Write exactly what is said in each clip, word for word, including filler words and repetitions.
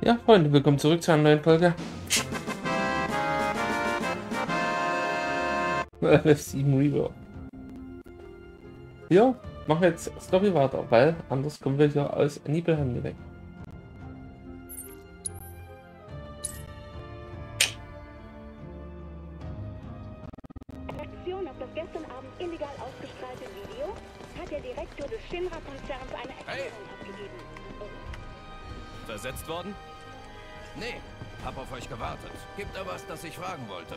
Ja, Freunde, willkommen zurück zu einer neuen Folge. F F sieben Rework. Ja, machen jetzt Story weiter, weil anders kommen wir hier aus Nibelheim weg. Reaktion auf das gestern Abend illegal ausgestrahlte Video hat der Direktor des Shinra-Konzerns eine Erklärung Hey. abgegeben. Versetzt worden? Nee, hab auf euch gewartet. Gibt da was, das ich fragen wollte?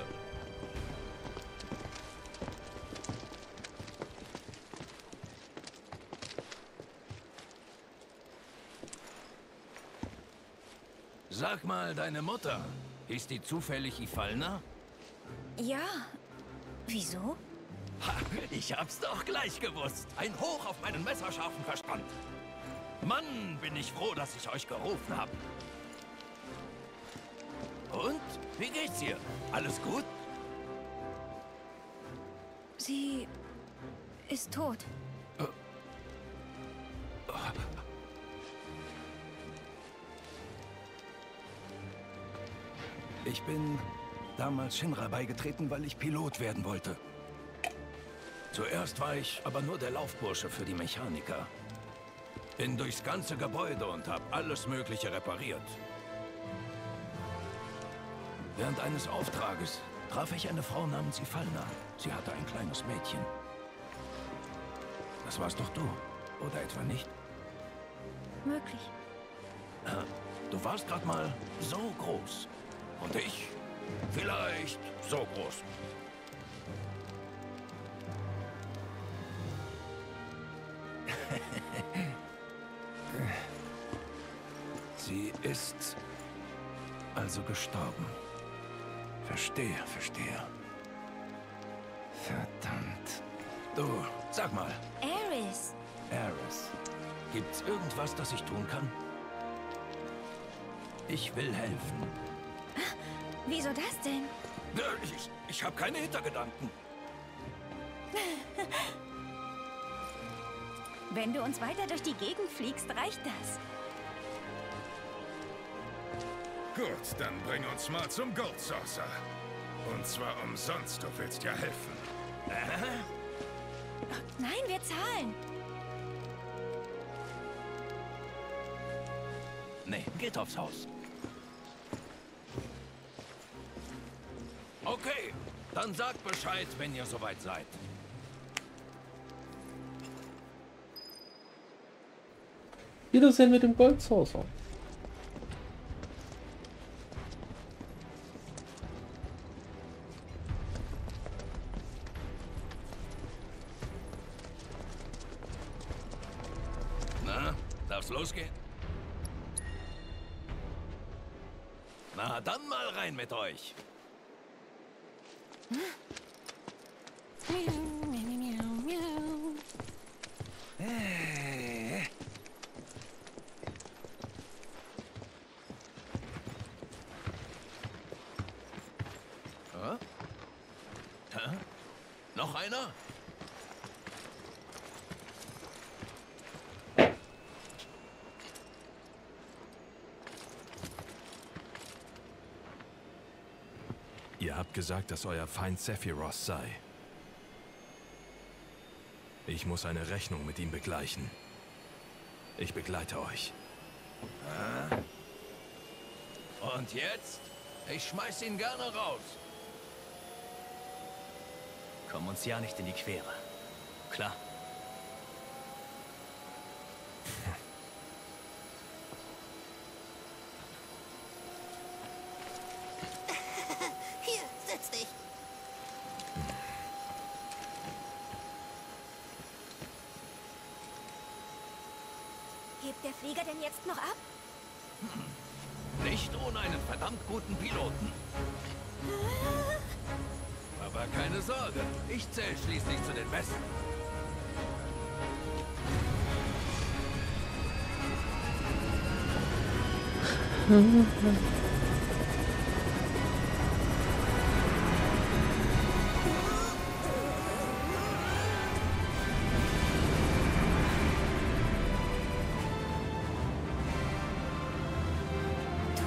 Sag mal, deine Mutter, ist die zufällig Ifalna? Ja. Wieso? Ha, ich hab's doch gleich gewusst. Ein Hoch auf meinen messerscharfen Verstand. Mann, bin ich froh, dass ich euch gerufen habe. Und? Wie geht's ihr? Alles gut? Sie ist tot. Ich bin damals Shinra beigetreten, weil ich Pilot werden wollte. Zuerst war ich aber nur der Laufbursche für die Mechaniker. Bin durchs ganze Gebäude und habe alles Mögliche repariert. Während eines Auftrages traf ich eine Frau namens Ifalna. Sie hatte ein kleines Mädchen. Das warst doch du, oder etwa nicht? Möglich. Du warst gerade mal so groß. Und ich vielleicht so groß. Sie ist also gestorben. Verstehe, verstehe. Verdammt. Du, sag mal, Ares. Ares, gibt's irgendwas, das ich tun kann? Ich will helfen. Wieso das denn? Ich, ich habe keine Hintergedanken. Wenn du uns weiter durch die Gegend fliegst, reicht das. Gut, dann bring uns mal zum Gold Saucer. Und zwar umsonst, du willst ja helfen. Nein, wir zahlen. Nee, geht aufs Haus. Okay, dann sagt Bescheid, wenn ihr soweit seid. Wiedersehen mit dem Goldsaucer. Na, darf's losgehen? Na, dann mal rein mit euch. Äh. Hä? Hä? Noch einer? Ihr habt gesagt, dass euer Feind Sephiroth sei. Ich muss eine Rechnung mit ihm begleichen. Ich begleite euch. Und jetzt? Ich schmeiß ihn gerne raus. Komm uns ja nicht in die Quere. Klar. Hier, setz dich. Hebt der Flieger denn jetzt noch ab? Nicht ohne einen verdammt guten Piloten. Aber keine Sorge, ich zähle schließlich zu den Besten. Du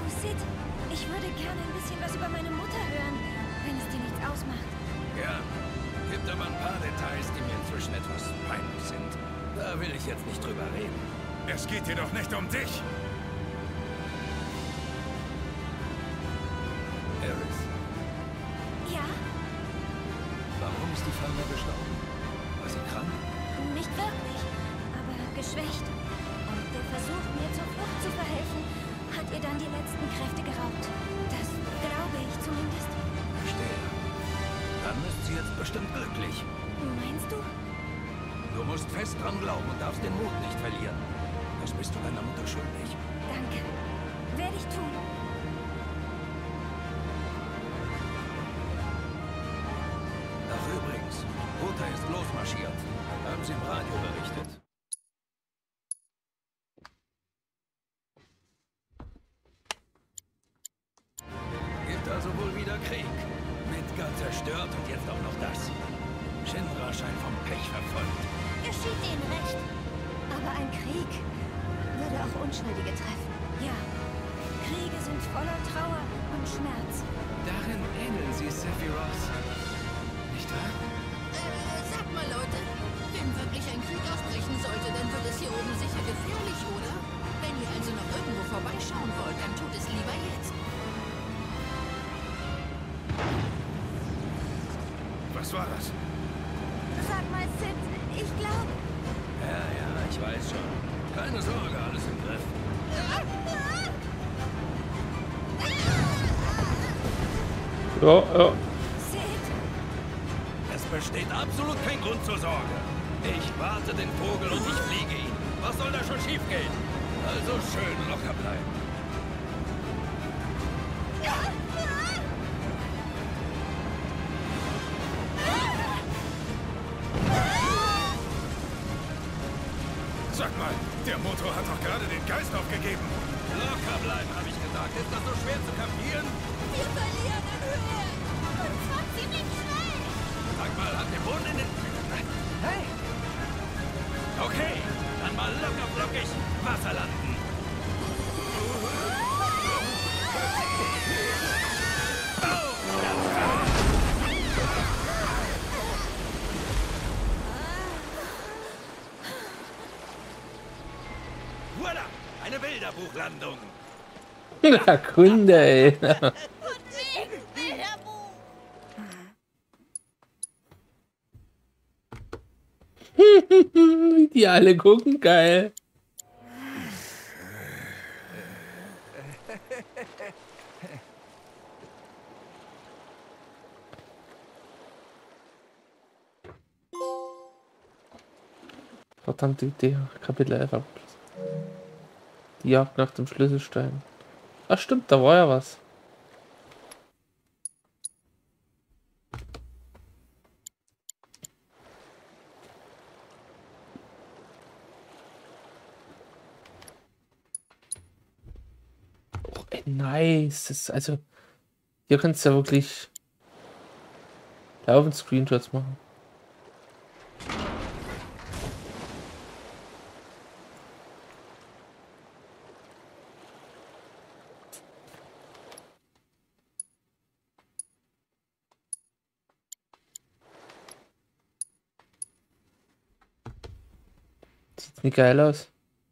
gerne ein bisschen was über meine Mutter hören, wenn es dir nichts ausmacht. Ja, gibt aber ein paar Details, die mir inzwischen etwas peinlich sind. Da will ich jetzt nicht drüber reden. Es geht dir doch nicht um dich. Eris, Ja? warum ist die Fanda gestorben? War sie krank? Nicht wirklich, aber geschwächt. Und der Versuch, mir zur Flucht zu verhelfen, hat ihr dann die letzten Kräfte geraubt. Das glaube ich zumindest. Verstehe. Dann ist sie jetzt bestimmt glücklich. Meinst du? Du musst fest dran glauben und darfst den Mut nicht verlieren. Das bist du deiner Mutter schuldig. Danke. Werde ich tun. Ach übrigens, Ruta ist losmarschiert. Haben sie im Radio berichtet. Gibt also wohl wieder Krieg. Midgard zerstört und jetzt auch noch das. Shinra scheint vom Pech verfolgt. Geschieht ihnen recht. Aber ein Krieg würde auch Unschuldige treffen. Ja. Kriege sind voller Trauer und Schmerz. Darin ähneln sie Sephiroth. Nicht wahr? Äh, sag mal, Leute. Wenn wirklich ein Krieg ausbrechen sollte, dann wird es hier oben sicher gefährlich, oder? Wenn ihr also noch irgendwo vorbeischauen wollt, dann tut es lieber jetzt. Was war das? Sag mal, Sid, ich glaube... Ja, ja, ich weiß schon. Keine Sorge, alles im Griff. Ja, ja. Sid? Es besteht absolut kein Grund zur Sorge. Ich warte den Vogel und ich fliege ihn. Was soll da schon schiefgehen? Also schön locker bleiben. Sag mal, der Motor hat doch gerade den Geist aufgegeben. Locker bleiben, habe ich gesagt. Ist das so schwer zu kapieren? Wir verlieren an Höhe. Und zwar ziemlich schnell. Sag mal, hat der Boden in den... Hey! Okay, dann mal locker flockig Wasser landen. Voila, eine Bilderbuchlandung. Na, Kunde, ey. Und wegen Bilderbuch. Wie die alle gucken, geil. Verdammte Idee, Kapitel elf. Die Jagd nach dem Schlüsselstein. Ach stimmt, da war ja was. Oh, ey, nice. Das ist also, hier kannst du ja wirklich laufend Screenshots machen. Sieht nicht geil aus.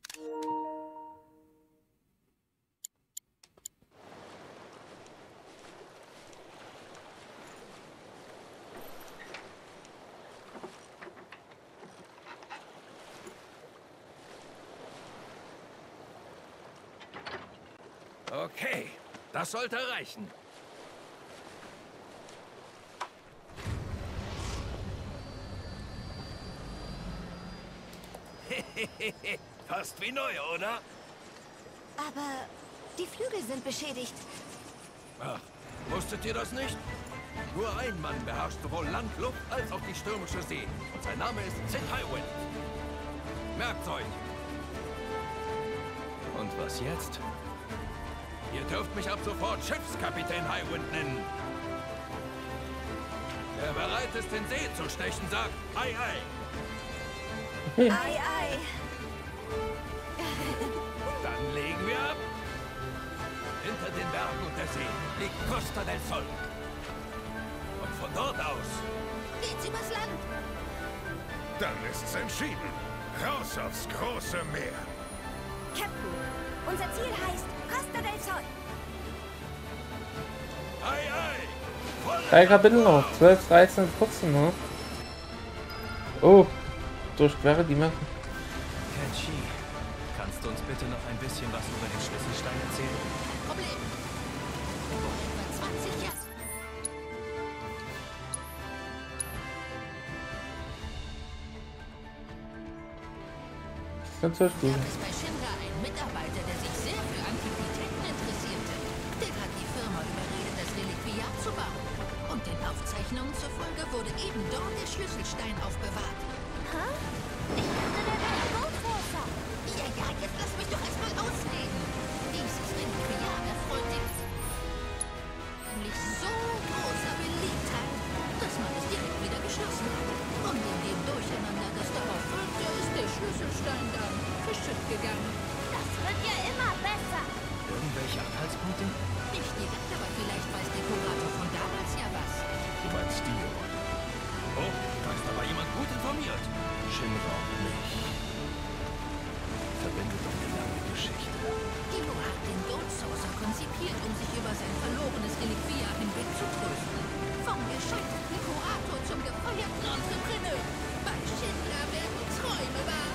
Okay, das sollte reichen. Fast wie neu, oder? Aber die Flügel sind beschädigt. Ach, wusstet ihr das nicht? Nur ein Mann beherrscht sowohl Land, Luft als auch die stürmische See. Und sein Name ist Sid Highwind. Merkt's euch. Und was jetzt? Ihr dürft mich ab sofort Schiffskapitän Highwind nennen. Wer bereit ist, den See zu stechen, sagt Ei, ei. Ei, ei. Dann legen wir ab. Hinter den Bergen und der See liegt Costa del Sol. Und von dort aus Geht's übers Land? Dann ist's entschieden. Raus aufs große Meer. Captain, unser Ziel heißt Costa del Sol. Ei, ei! Voll Drei Kapitel noch. zwölf, dreizehn, vierzehn, ne? Oh. Durchquere die Map. Kenshi, kannst du uns bitte noch ein bisschen was über den Schlüsselstein erzählen? Kein Problem. Vor etwa zwanzig Jahren. Ganz so gut. gab es bei Shinra einen Mitarbeiter, der sich sehr für Antiquitäten interessierte. Der hat die Firma überredet, das Reliquiat zu bauen. Und den Aufzeichnungen zufolge wurde eben dort der Schlüsselstein aufbewahrt. Hä? Ich dachte, der wäre ein Goldwasser. Ja, ja, jetzt lass mich doch erstmal ausreden. Dieses Reliquiat erfreut sich nämlich so großer Beliebtheit, dass man es direkt wieder geschlossen hat. Und in dem Durcheinander, das darauf folgte, ist der Schlüsselstein dann verschütt gegangen. Das wird ja immer besser. Irgendwelche Anhaltspunkte? Nicht direkt, aber vielleicht weiß der Kurator von damals ja was. Du meinst Dio? Oh, da ist aber jemand gut informiert. Shinra und mich verbindet eine lange Geschichte. Dio hat den Gold Saucer konzipiert, um sich über sein verlorenes Reliquiat hinweg zu trösten. Vom gescheiterten Kurator zum gefeierten Entrepreneur. Bei Shinra werden Träume wahr.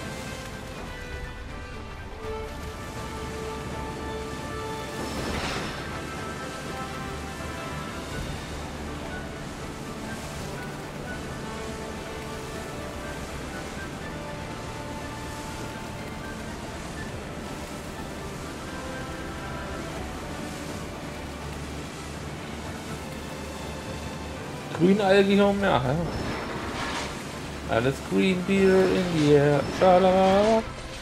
Grünalge hier um Meer, ja. Alles Green Beer in the air. Schalala.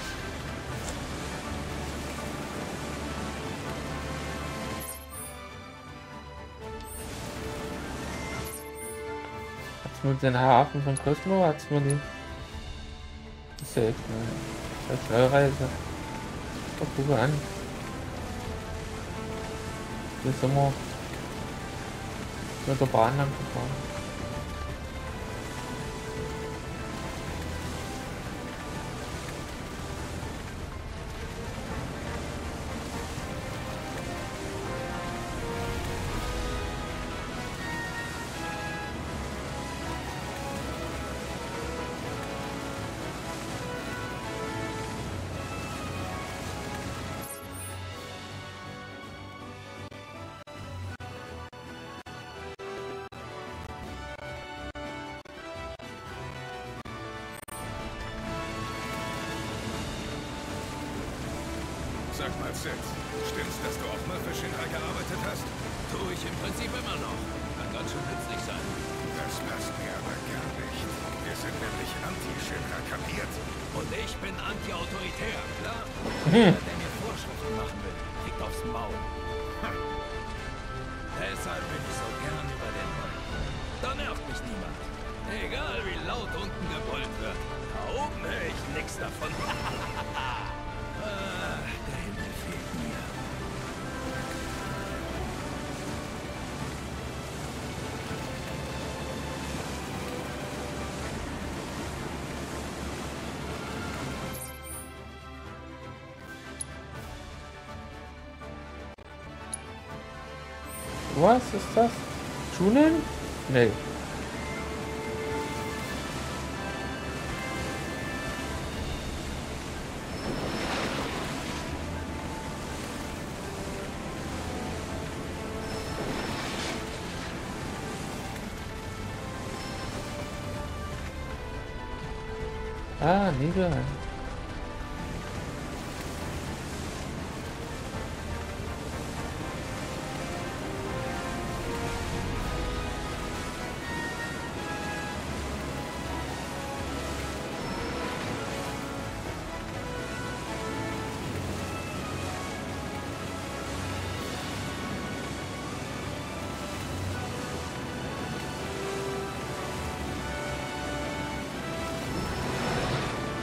Hat's mit den Hafen von Cosmo? Hat's mit den. Das ist ja echt eine Schnellreise. Oh, guck mal an. Hier sind wir mit der Bahn lang gefahren. Sag mal, Sid, stimmt's, dass du auch mal für Shinra gearbeitet hast? Tue ich im Prinzip immer noch. Kann ganz schön nützlich sein. Das passt mir aber gar nicht. Wir sind nämlich anti-Shinra, kapiert? Und ich bin anti-autoritär, klar? Jeder, der mir Vorschriften machen will, kriegt aufs Maul. Hm. Deshalb bin ich so gern über den Mann. Da nervt mich niemand. Egal wie laut unten gebrüllt wird. Da oben höre ich nichts davon. Ah, der Himmel fehlt mir. Was ist das? Schulen? Nee. Ah, Nebel.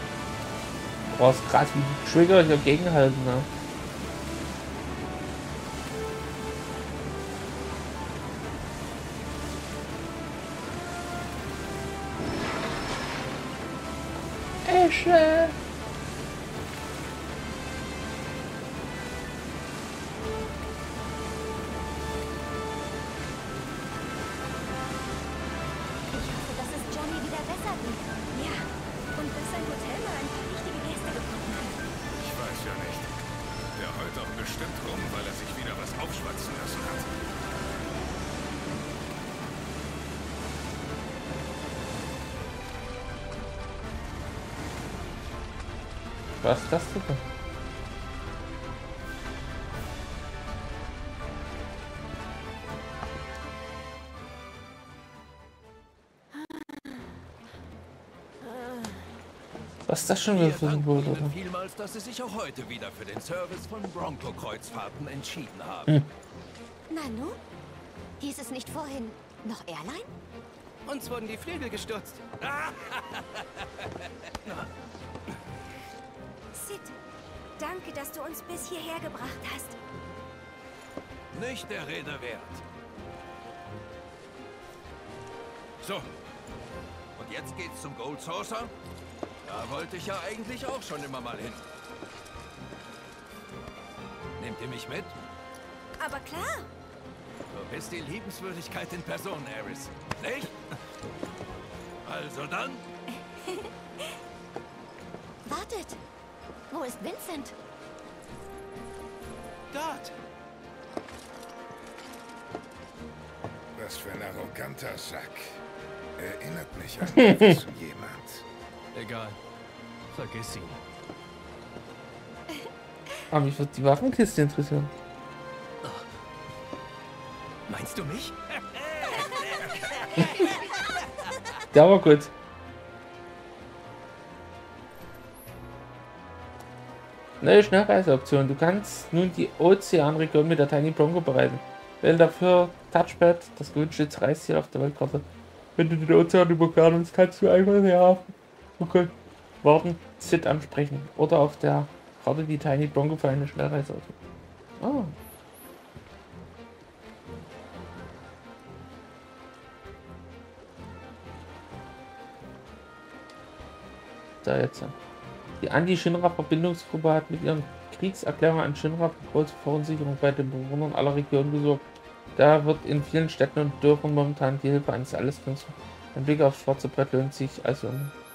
Boah, ist krass, wie die Trigger hier gegenhalten, ne? Fische! Ich hoffe, dass es Johnny wieder besser geht. Ja, und dass sein Hotel mal ein paar richtige Gäste gefunden hat. Ich weiß ja nicht. Der heult doch bestimmt rum, weil er sich wieder was aufschwatzen lassen hat. Was ist das denn? Was ist das schon wieder Wir für ein danken Boot, Ihnen oder? vielmals, dass Sie sich auch heute wieder für den Service von Bronco-Kreuzfahrten entschieden haben. Hm. Nanu? Hieß es nicht vorhin noch Airline? Uns wurden die Flügel gestürzt. Sid, danke, dass du uns bis hierher gebracht hast. Nicht der Rede wert. So. Und jetzt geht's zum Gold Saucer. Da wollte ich ja eigentlich auch schon immer mal hin. Nehmt ihr mich mit? Aber klar. Du bist die Liebenswürdigkeit in Person, Aris. Nicht? Also dann. Wartet! Wo ist Vincent? Dort. Was für ein arroganter Sack. Erinnert mich an gewissen jemand. Egal. Vergiss ihn. Aber mich wird die Waffenkiste interessieren. Meinst du mich? Der war gut. Neue Schnellreiseoption. Du kannst nun die Ozeanregion mit der Tiny Bronco bereisen. Wähle dafür Touchpad, das gewünschte Reiseziel auf der Weltkarte. Wenn du den Ozean überqueren willst, kannst du einfach in der Hafen. Okay. Warten, Sid ansprechen. Oder auf der Karte die Tiny Bronco für eine Schnellreise. Oh. Da jetzt. Die Anti-Shinra-Verbindungsgruppe hat mit ihren Kriegserklärungen an Shinra für große Verunsicherung bei den Bewohnern aller Regionen gesorgt. Da wird in vielen Städten und Dörfern momentan die Hilfe eines Alleskönners. Ein Blick aufs schwarze Brett lohnt sich also.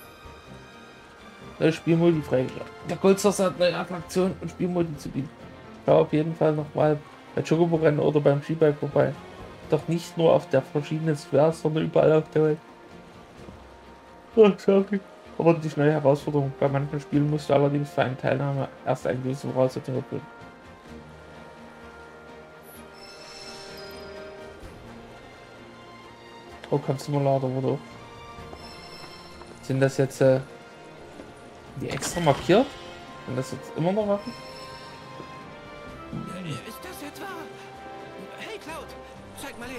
Neue Spielmodi freigeschaltet. Der Gold Saucer hat neue Attraktionen und Spielmodi zu bieten. Schau auf jeden Fall nochmal bei Chocobo-Rennen oder beim Skibike vorbei. Doch nicht nur auf der verschiedenen Sphäre, sondern überall auf der Welt. Ach, sorry. Aber die neue Herausforderung. Bei manchen Spielen musst du allerdings für eine Teilnahme erst eine gewisse Voraussetzung erfüllen. Oh, Kampfsimulator wurde auch. Sind das jetzt äh, die extra markiert? Sind das jetzt immer noch Waffen? Ist das jetzt wahr? Hey, Cloud, zeig mal her.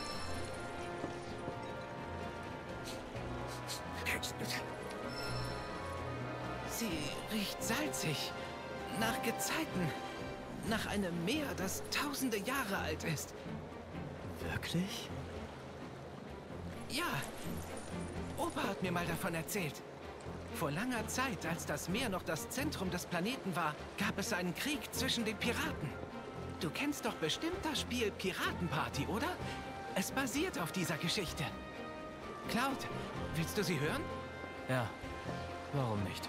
Sie riecht salzig. Nach Gezeiten. Nach einem Meer, das tausende Jahre alt ist. Wirklich? Ja. Opa hat mir mal davon erzählt. Vor langer Zeit, als das Meer noch das Zentrum des Planeten war, gab es einen Krieg zwischen den Piraten. Du kennst doch bestimmt das Spiel Piratenparty, oder? Es basiert auf dieser Geschichte. Cloud, willst du sie hören? Ja, warum nicht?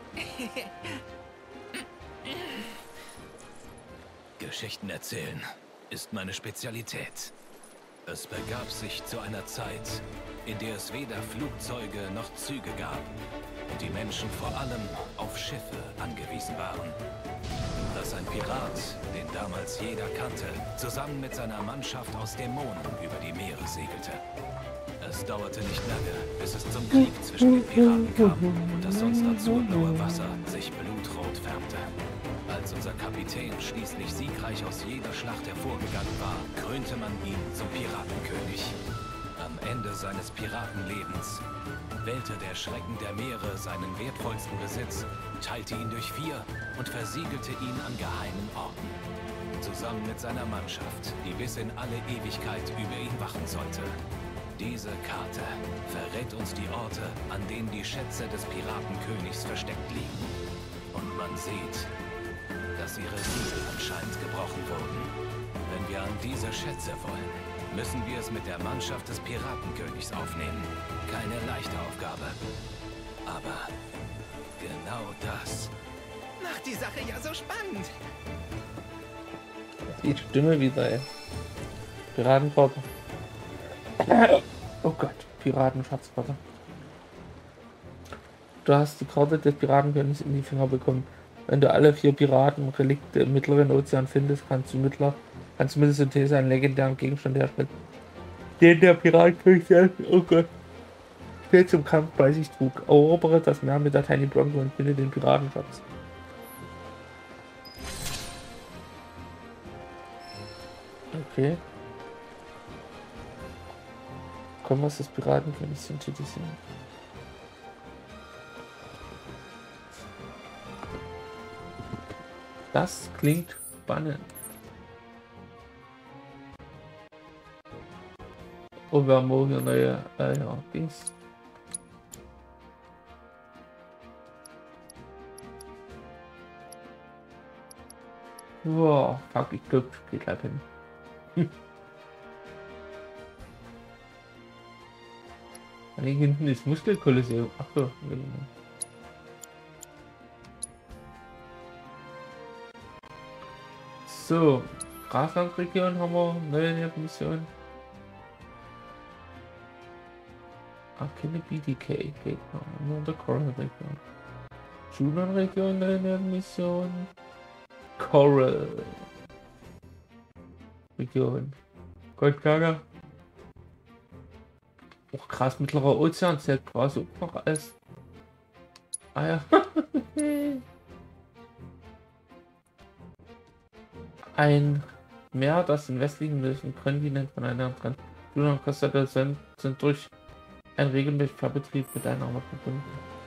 Geschichten erzählen ist meine Spezialität. Es begab sich zu einer Zeit, in der es weder Flugzeuge noch Züge gab und die Menschen vor allem auf Schiffe angewiesen waren. Dass ein Pirat, den damals jeder kannte, zusammen mit seiner Mannschaft aus Dämonen über die Meere segelte. Es dauerte nicht lange, bis es zum Krieg zwischen den Piraten kam und das sonst azurblaue Wasser sich blutrot färbte. Als unser Kapitän schließlich siegreich aus jeder Schlacht hervorgegangen war, krönte man ihn zum Piratenkönig. Am Ende seines Piratenlebens wählte der Schrecken der Meere seinen wertvollsten Besitz, teilte ihn durch vier und versiegelte ihn an geheimen Orten. Zusammen mit seiner Mannschaft, die bis in alle Ewigkeit über ihn wachen sollte. Diese Karte verrät uns die Orte, an denen die Schätze des Piratenkönigs versteckt liegen. Und man sieht, dass ihre Siegel anscheinend gebrochen wurden. Wenn wir an diese Schätze wollen, müssen wir es mit der Mannschaft des Piratenkönigs aufnehmen. Keine leichte Aufgabe. Aber genau das Macht die Sache ja so spannend. Die Stimme wieder, ey. Piratenvater. Oh Gott, Piratenschatzvater. Du hast die Karte des Piratenkönigs in die Finger bekommen. Wenn du alle vier Piratenrelikte im Mittleren Ozean findest, kannst du mittler, kannst du mit der Synthese einen legendären Gegenstand herstellen. Den der Piratenkönig selbst, oh Gott, steht zum Kampf bei sich trug. Erobere das Meer mit der Tiny Bronco und finde den Piratenschatz. Okay. Kompass des Piratenkönigs synthetisieren. Das klingt spannend. Oh, wir haben auch hier neue äh, ja, Dings. Wow, fuck, ich glaube, ich geh gleich hin. Hm. Hier hinten ist Muskelkolosseum. Ach so, genau. So, Graslandregion haben wir, neue Mission. Ah, keine B D K Gegner, nur in der Coral-Region. Junon-Region, neue Mission. Coral Region. Goldgager. Och krass, Mittlerer Ozean zählt quasi auch noch als. Ah ja. Ein Meer, das den westlichen nördlichen Kontinent voneinander trennt. Junon und Costa del Sol sind durch einen regelmäßigen Fahrbetrieb miteinander verbunden.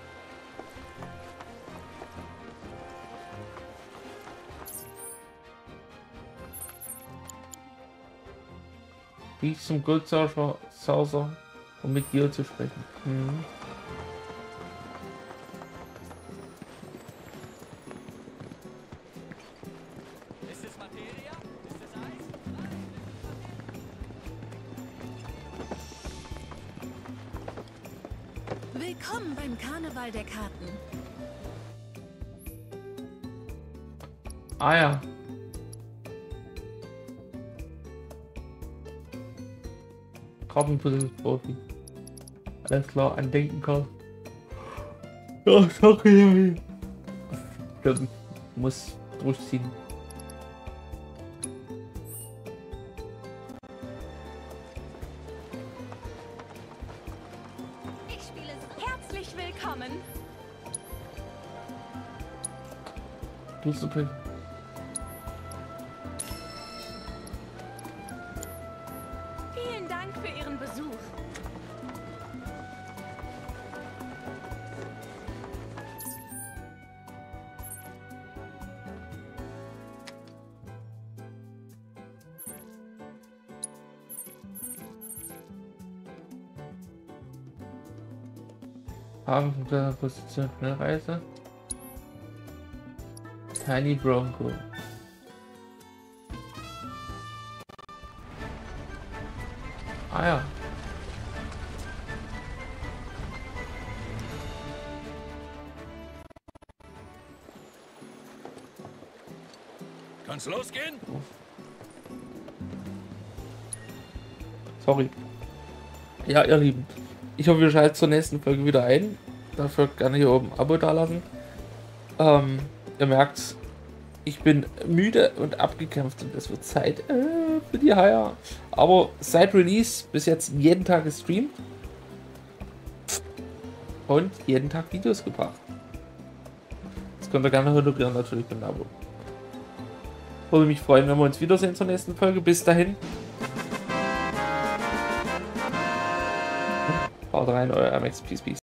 Wie ich zum Gold Saucer, um mit dir zu sprechen. Mhm. Ist es Materia? Ist es Eis? Willkommen beim Karneval der Karten. Ah ja. Kartenpuzzle-Profi. Alles klar, an denken kann. Ja, sorry. Ich glaube, ich muss durchziehen. Ich spiele herzlich willkommen. Du super. Vielen Dank für Ihren Besuch. Haben von der Position Schnellreise. Tiny Bronco. Ah ja. Kann's losgehen? Sorry. Ja, ihr Lieben. Ich hoffe, ihr schaltet zur nächsten Folge wieder ein. Dafür gerne hier oben ein Abo dalassen. Ähm, ihr merkt, ich bin müde und abgekämpft und es wird Zeit äh, für die Haier. Aber seit Release bis jetzt jeden Tag gestreamt. Und jeden Tag Videos gebracht. Das könnt ihr gerne honorieren, natürlich mit einem Abo. Würde mich freuen, wenn wir uns wiedersehen zur nächsten Folge. Bis dahin. Haut rein, euer M X, peace, peace.